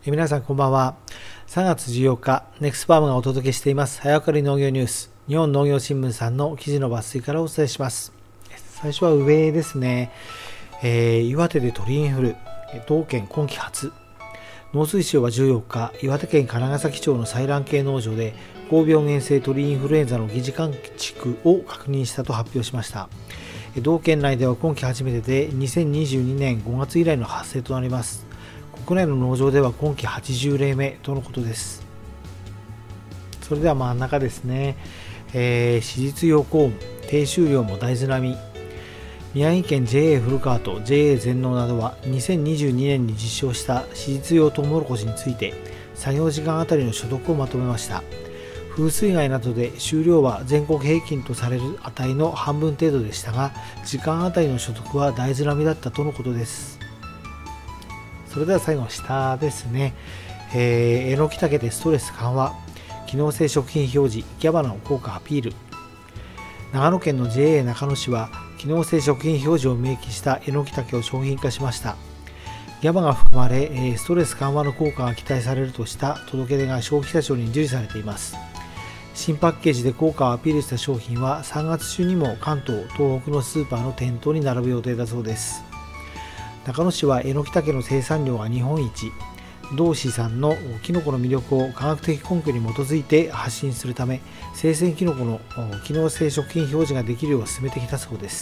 皆さんこんばんは。3月14日、ネクスファームがお届けしています早わかり農業ニュース、日本農業新聞さんの記事の抜粋からお伝えします。最初は上ですね。岩手で鳥インフル、同県今季初。農水省は14日、岩手県金ヶ崎町の採卵系農場で高病原性鳥インフルエンザの疑似患畜を確認したと発表しました。同県内では今季初めてで2022年5月以来の発生となります。国内の農場では今季80例目とのことです。それでは真ん中ですね。手術用コーン、低収量も大豆並み。宮城県 JA 古川と JA 全農などは2022年に実証した手術用トウモロコシについて作業時間あたりの所得をまとめました。風水害などで収量は全国平均とされる値の半分程度でしたが、時間あたりの所得は大豆並みだったとのことです。それでは最後下ですね。えのきたけでストレス緩和、機能性食品表示、ギャバの効果アピール。長野県の JA 中野市は機能性食品表示を明記したえのきたけを商品化しました。ギャバが含まれ、ストレス緩和の効果が期待されるとした届け出が消費者庁に受理されています。新パッケージで効果をアピールした商品は3月中にも関東・東北のスーパーの店頭に並ぶ予定だそうです。中野市はえのきたけの生産量が日本一、同市産のキノコの魅力を科学的根拠に基づいて発信するため、生鮮キノコの機能性食品表示ができるよう進めてきたそうです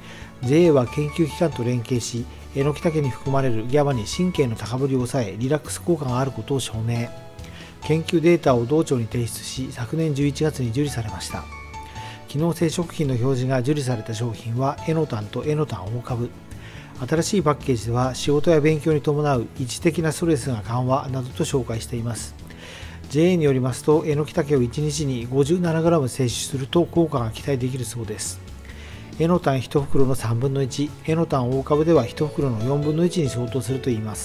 。JA は研究機関と連携し、えのきたけに含まれるギャバに神経の高ぶりを抑えリラックス効果があることを証明。研究データを同庁に提出し、昨年11月に受理されました。機能性食品の表示が受理された商品はエノタンとエノタン大株。新しいパッケージでは仕事や勉強に伴う一時的なストレスが緩和などと紹介しています。JA によりますと、えのきたけを1日に 57g 摂取すると効果が期待できるそうです。エノタン1袋の3分の1、エノタン大株では1袋の4分の1に相当するといいます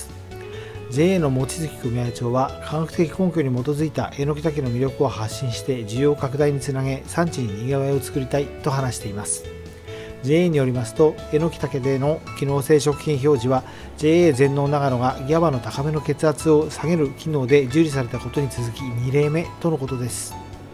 。JA の望月組合長は科学的根拠に基づいたえのきたけの魅力を発信して需要拡大につなげ、産地に賑わいを作りたいと話しています。JA によりますと、えのきたけでの機能性食品表示は JA 全農長野がギャバの高めの血圧を下げる機能で受理されたことに続き2例目とのことです。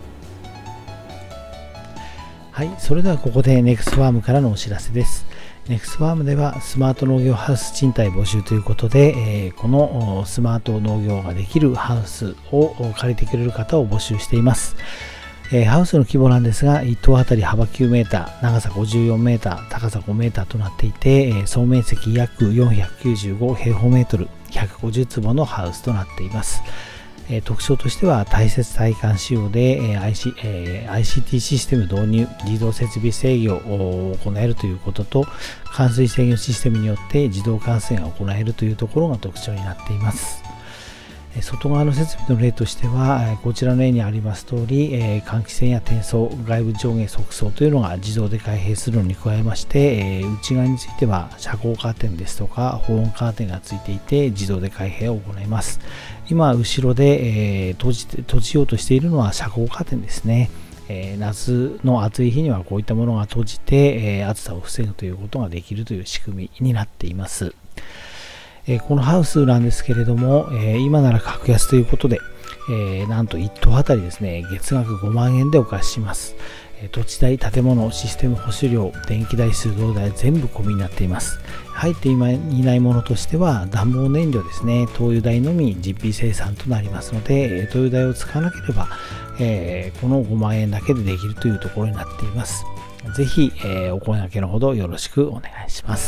はい、それではここでネクスファームからのお知らせです。ネクスファームではスマート農業ハウス賃貸募集ということで、このスマート農業ができるハウスを借りてくれる方を募集しています。ハウスの規模なんですが、1棟あたり幅9メーター、長さ54メーター、高さ5メーターとなっていて、総面積約495平方メートル、150坪のハウスとなっています。特徴としては大切体感仕様で ICT システム導入、自動設備制御を行えるということと、冠水制御システムによって自動換水が行えるというところが特徴になっています。外側の設備の例としては、こちらの絵にあります通り、換気扇や転送、外部上下側窓というのが自動で開閉するのに加えまして、内側については遮光カーテンですとか保温カーテンがついていて自動で開閉を行います。今後ろで、閉じようとしているのは遮光カーテンですね。夏の暑い日にはこういったものが閉じて、暑さを防ぐということができるという仕組みになっています。このハウスなんですけれども、今なら格安ということで、なんと1棟あたりですね、月額5万円でお貸しします。土地代、建物、システム保守料、電気代、水道代、全部込みになっています。入っていないものとしては、暖房燃料ですね、灯油代のみ実費生産となりますので、灯油代を使わなければ、この5万円だけでできるというところになっています。ぜひ、お声掛けのほどよろしくお願いします。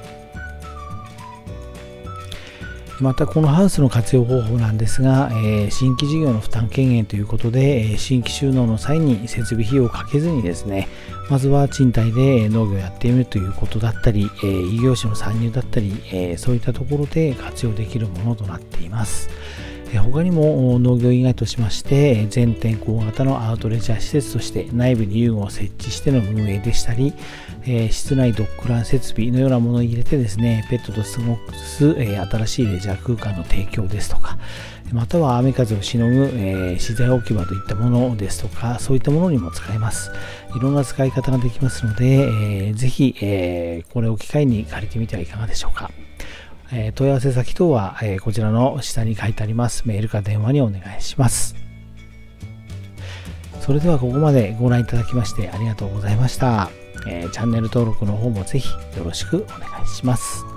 またこのハウスの活用方法なんですが、新規事業の負担軽減ということで、新規収納の際に設備費用をかけずにですね、まずは賃貸で農業をやってみるということだったり、異業種の参入だったり、そういったところで活用できるものとなっています。他にも農業以外としまして全天候型のアウトレジャー施設として内部に遊具を設置しての運営でしたり、室内ドッグラン設備のようなものを入れてですね、ペットと過ごす新しいレジャー空間の提供ですとか、または雨風をしのぐ資材置き場といったものですとか、そういったものにも使えます。いろんな使い方ができますので、ぜひこれを機会に借りてみてはいかがでしょうか。 問い合わせ先等は、こちらの下に書いてあります。メールか電話にお願いします。それではここまでご覧いただきましてありがとうございました。チャンネル登録の方もぜひよろしくお願いします。